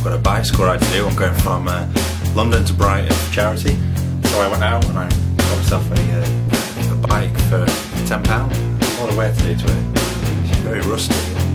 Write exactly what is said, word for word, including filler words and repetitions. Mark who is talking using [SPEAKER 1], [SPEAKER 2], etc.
[SPEAKER 1] got a bicycle ride to do. I'm going from uh, London to Brighton for charity. So I went out and I got myself a, uh, a bike for ten pounds. What a way to do to it. It's very rusty.